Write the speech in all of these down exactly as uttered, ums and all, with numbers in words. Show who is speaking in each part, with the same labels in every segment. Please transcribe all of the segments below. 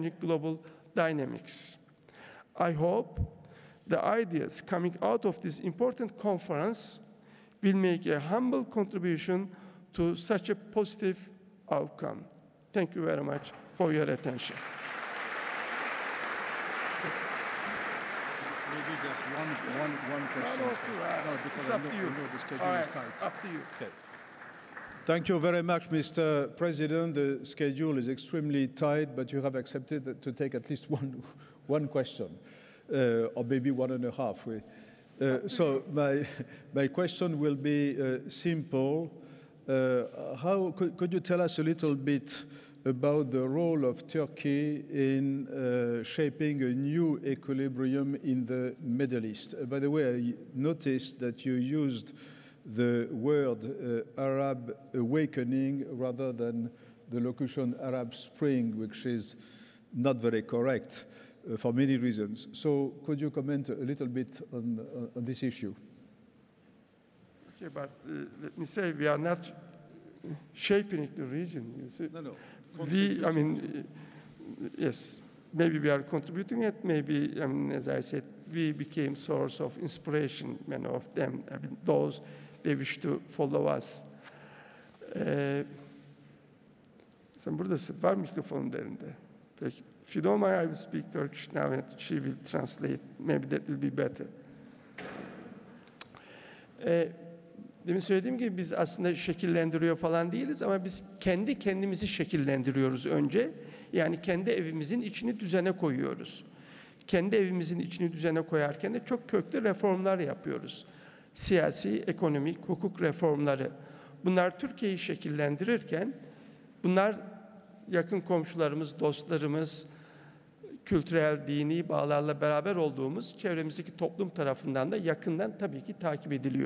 Speaker 1: changing global dynamics. I hope the ideas coming out of this important conference will make a humble contribution to such a positive outcome. Thank you very much for your attention.
Speaker 2: Maybe just one, one, one question.
Speaker 1: No, no,
Speaker 2: no, because
Speaker 1: it's
Speaker 2: I
Speaker 1: up
Speaker 2: know,
Speaker 1: to you.
Speaker 2: I know the schedule
Speaker 1: All right,
Speaker 2: is tight.
Speaker 1: up to you.
Speaker 2: Okay. Thank you very much, Mister President. The schedule is extremely tight, but you have accepted to take at least one, one question, uh, or maybe one and a half. Uh, so my, my question will be uh, simple. Uh, how could, could you tell us a little bit about the role of Turkey in uh, shaping a new equilibrium in the Middle East? Uh, by the way, I noticed that you used the word uh, Arab awakening rather than the locution Arab Spring, which is not very correct uh, for many reasons. So could you comment a little bit on, uh, on this issue?
Speaker 1: Okay, but uh, let me say we are not shaping the region. You see?
Speaker 2: No, no.
Speaker 1: We, I mean, uh, yes, maybe we are contributing it. Maybe, I mean, as I said, we became source of inspiration. Many of them, I mean, those they wish to follow us. Ee, sen buradasın, var mikrofonun derinde. Peki. If you don't mind, I will speak Turkish now and she will translate. Maybe that will be better. Ee, demin söylediğim gibi biz aslında şekillendiriyor falan değiliz ama biz kendi kendimizi şekillendiriyoruz önce. Yani kendi evimizin içini düzene koyuyoruz. Kendi evimizin içini düzene koyarken de çok köklü reformlar yapıyoruz. Siyasi, ekonomik, hukuk reformları. Bunlar Türkiye'yi şekillendirirken, bunlar yakın komşularımız, dostlarımız, kültürel, dini bağlarla beraber olduğumuz çevremizdeki toplum tarafından da yakından tabii ki takip ediliyor.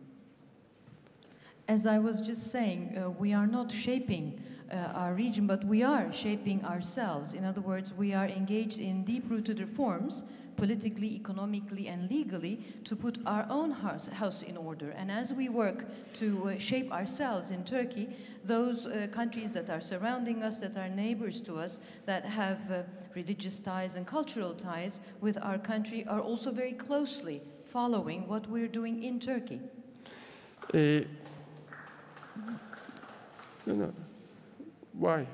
Speaker 3: As I was just saying, uh, we are not shaping uh, our region, but we are shaping ourselves. In other words, we are engaged in deep-rooted reforms, politically, economically, and legally, to put our own house, house in order. And as we work to uh, shape ourselves in Turkey, those uh, countries that are surrounding us, that are neighbors to us, that have uh, religious ties and cultural ties with our country, are also very closely following what we're doing in Turkey.
Speaker 1: Uh, no, no. Why?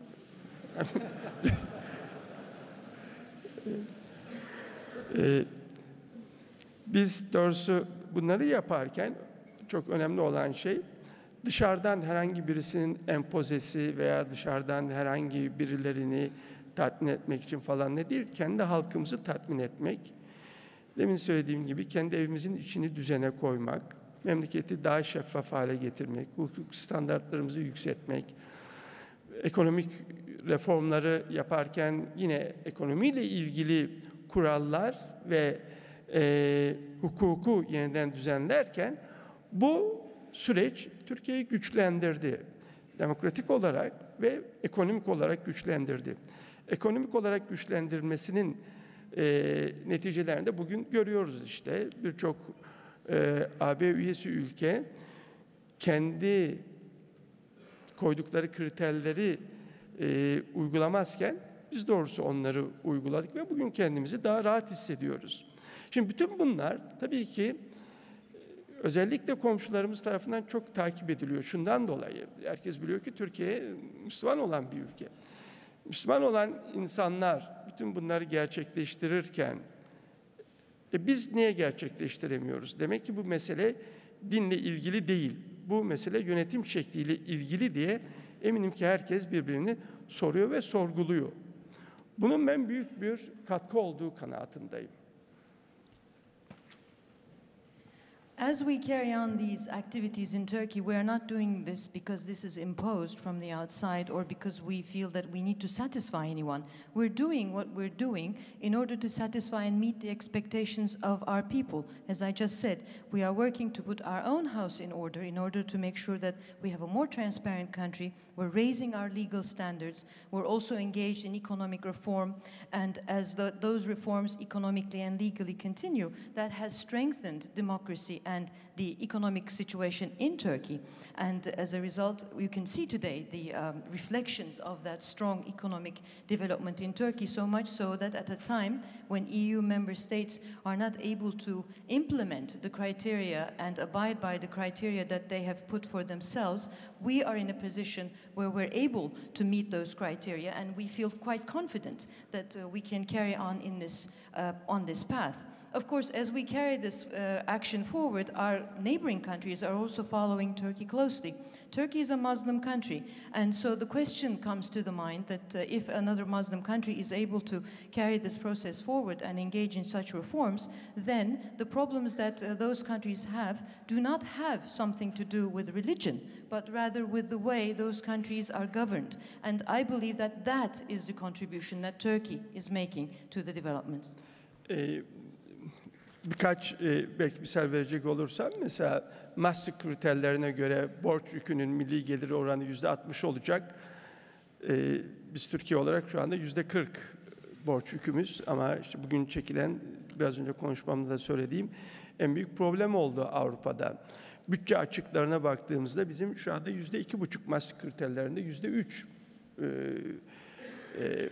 Speaker 1: Ee, biz doğrusu bunları yaparken çok önemli olan şey dışarıdan herhangi birisinin empozesi veya dışarıdan herhangi birilerini tatmin etmek için falan ne değil, kendi halkımızı tatmin etmek. Demin söylediğim gibi kendi evimizin içini düzene koymak, memleketi daha şeffaf hale getirmek, hukuk standartlarımızı yükseltmek, ekonomik reformları yaparken yine ekonomiyle ilgili kurallar ve e, hukuku yeniden düzenlerken bu süreç Türkiye'yi güçlendirdi. Demokratik olarak ve ekonomik olarak güçlendirdi. Ekonomik olarak güçlendirmesinin e, neticelerini de bugün görüyoruz işte. Birçok e, A B üyesi ülke kendi koydukları kriterleri e, uygulamazken biz doğrusu onları uyguladık ve bugün kendimizi daha rahat hissediyoruz. Şimdi bütün bunlar tabii ki özellikle komşularımız tarafından çok takip ediliyor. Şundan dolayı herkes biliyor ki Türkiye Müslüman olan bir ülke. Müslüman olan insanlar bütün bunları gerçekleştirirken e biz niye gerçekleştiremiyoruz? Demek ki bu mesele dinle ilgili değil. Bu mesele yönetim şekliyle ilgili diye eminim ki herkes birbirini soruyor ve sorguluyor. Bunun ben büyük bir katkı olduğu kanaatindeyim.
Speaker 3: As we carry on these activities in Turkey, we are not doing this because this is imposed from the outside or because we feel that we need to satisfy anyone. We're doing what we're doing in order to satisfy and meet the expectations of our people. As I just said, we are working to put our own house in order in order to make sure that we have a more transparent country. We're raising our legal standards. We're also engaged in economic reform. And as the, those reforms economically and legally continue, that has strengthened democracy and the economic situation in Turkey. And as a result, you can see today the um, reflections of that strong economic development in Turkey, so much so that at a time when E U member states are not able to implement the criteria and abide by the criteria that they have put for themselves, we are in a position where we're able to meet those criteria, and we feel quite confident that uh, we can carry on in this, uh, on this path. Of course, as we carry this uh, action forward, our neighboring countries are also following Turkey closely. Turkey is a Muslim country, and so the question comes to the mind that uh, if another Muslim country is able to carry this process forward and engage in such reforms, then the problems that uh, those countries have do not have something to do with religion, but rather with the way those countries are governed. And I believe that that is the contribution that Turkey is making to the developments.
Speaker 1: E, Birkaç e, belki misal verecek olursam, mesela Maastricht kriterlerine göre borç yükünün milli geliri oranı yüzde altmış olacak. E, biz Türkiye olarak şu anda yüzde kırk borç yükümüz, ama işte bugün çekilen, biraz önce konuşmamda da söylediğim en büyük problem oldu Avrupa'da. Bütçe açıklarına baktığımızda bizim şu anda yüzde iki buçuk, Maastricht kriterlerinde yüzde üç. E, e,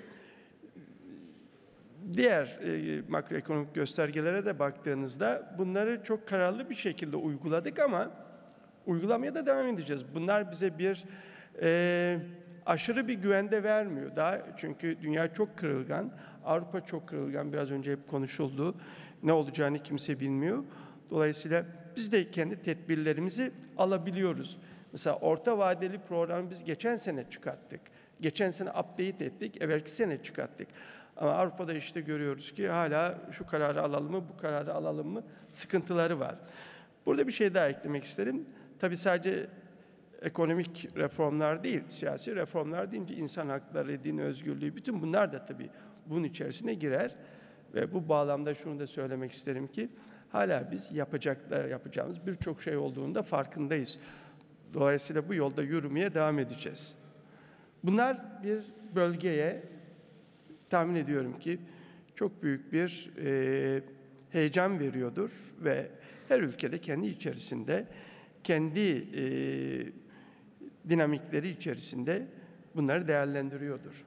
Speaker 1: Diğer e, makroekonomik göstergelere de baktığınızda bunları çok kararlı bir şekilde uyguladık, ama uygulamaya da devam edeceğiz. Bunlar bize bir e, aşırı bir güvende vermiyor. Daha çünkü dünya çok kırılgan, Avrupa çok kırılgan. Biraz önce hep konuşuldu. Ne olacağını kimse bilmiyor. Dolayısıyla biz de kendi tedbirlerimizi alabiliyoruz. Mesela orta vadeli programı biz geçen sene çıkarttık. Geçen sene update ettik, evvelki sene çıkarttık. Ama Avrupa'da işte görüyoruz ki hala şu kararı alalım mı, bu kararı alalım mı sıkıntıları var. Burada bir şey daha eklemek isterim. Tabii sadece ekonomik reformlar değil, siyasi reformlar deyince insan hakları, din özgürlüğü, bütün bunlar da tabii bunun içerisine girer. Ve bu bağlamda şunu da söylemek isterim ki hala biz yapacaklar, yapacağımız birçok şey olduğunda farkındayız. Dolayısıyla bu yolda yürümeye devam edeceğiz. Bunlar bir bölgeye, tahmin ediyorum ki çok büyük bir e, heyecan veriyordur ve her ülkede kendi içerisinde, kendi e, dinamikleri içerisinde bunları değerlendiriyordur.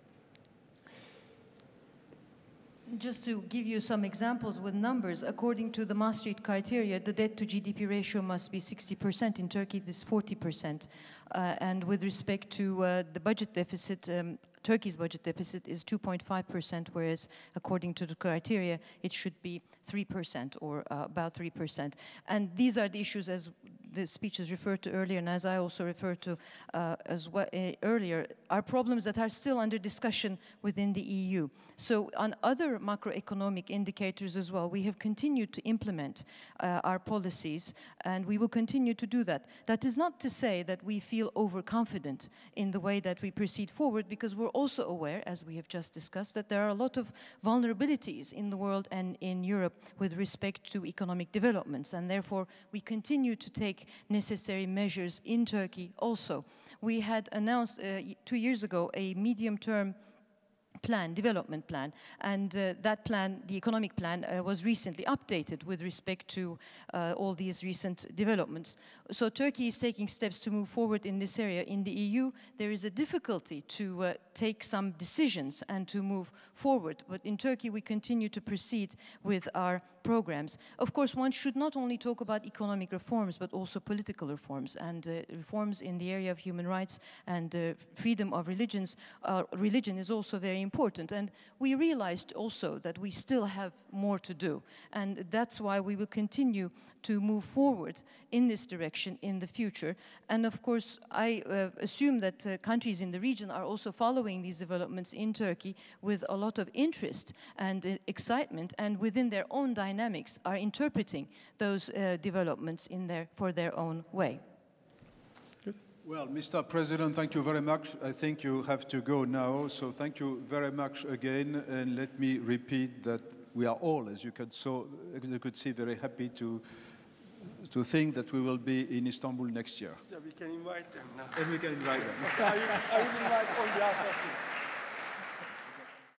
Speaker 3: Just to give you some examples with numbers, according to the Maastricht criteria, the debt to G D P ratio must be sixty percent. In Turkey, it is forty percent. Uh, and with respect to uh, the budget deficit, um, Turkey's budget deficit is two point five percent, whereas according to the criteria, it should be three percent or uh, about three percent. And these are the issues, as the speeches referred to earlier, and as I also referred to uh, as well uh, earlier, are problems that are still under discussion within the E U. So on other macroeconomic indicators as well, we have continued to implement uh, our policies, and we will continue to do that. That is not to say that we feel overconfident in the way that we proceed forward, because we're also aware, as we have just discussed, that there are a lot of vulnerabilities in the world and in Europe with respect to economic developments, and therefore we continue to take necessary measures in Turkey also. We had announced uh, two years ago a medium-term plan, development plan, and uh, that plan, the economic plan, uh, was recently updated with respect to uh, all these recent developments. So Turkey is taking steps to move forward in this area. In the E U, there is a difficulty to uh, take some decisions and to move forward, but in Turkey we continue to proceed with our programs. Of course, one should not only talk about economic reforms, but also political reforms, and uh, reforms in the area of human rights and uh, freedom of religions. Uh, religion is also very important, and we realized also that we still have more to do, and that's why we will continue to move forward in this direction in the future. And of course, I uh, assume that uh, countries in the region are also following these developments in Turkey with a lot of interest and uh, excitement, and within their own dynamics are interpreting those uh, developments in their, for their own way.
Speaker 2: Well, Mister President, thank you very much. I think you have to go now, so thank you very much again, and let me repeat that we are all, as you could, so, as you could see, very happy to to think that we will be in Istanbul next year.
Speaker 1: Yeah, we can invite them now.
Speaker 2: And we can invite them.
Speaker 1: I, I will invite on behalf of you.